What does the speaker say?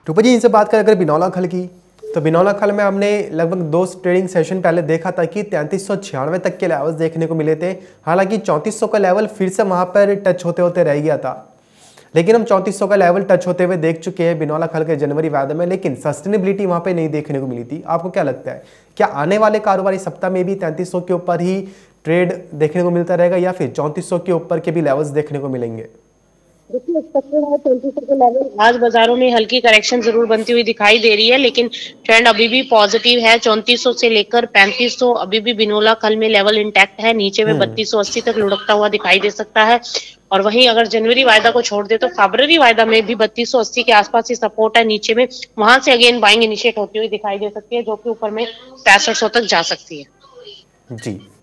रूपा जी, इनसे बात करें अगर बिनौला खल की, तो बिनौला खल में हमने लगभग 2 ट्रेडिंग सेशन पहले देखा था कि 3396 तक के लेवल्स देखने को मिले थे। हालांकि 3400 का लेवल फिर से वहां पर टच होते होते रह गया था, लेकिन हम 3400 का लेवल टच होते हुए देख चुके हैं बिनौला खल के जनवरी वायदे में, लेकिन सस्टेनेबिलिटी वहां पे नहीं देखने को मिली थी। आपको क्या लगता है, क्या आने वाले कारोबारी सप्ताह में भी 3300 के ऊपर ही ट्रेड देखने को मिलता रहेगा या फिर 3400 के ऊपर के भी लेवल्स देखने को मिलेंगे? देखिए, एक्सपेक्टेड है 3400 के लेवल। आज बाजारों में हल्की करेक्शन जरूर बनती हुई दिखाई दे रही है, लेकिन ट्रेंड अभी भी पॉजिटिव है। 3400 से लेकर 3500 अभी भी बिनोला कल में लेवल इंटैक्ट है। नीचे में 3280 तक लुढ़कता हुआ दिखाई दे सकता है। और वहीं अगर जनवरी वायदा को छोड़ दे तो फरवरी वायदा में भी 3280 के आसपास ही सपोर्ट है। नीचे में वहां से अगेन बाइंग इनिशिएट होती हुई दिखाई दे सकती है, जो कि ऊपर में 6500 तक जा सकती है। जी।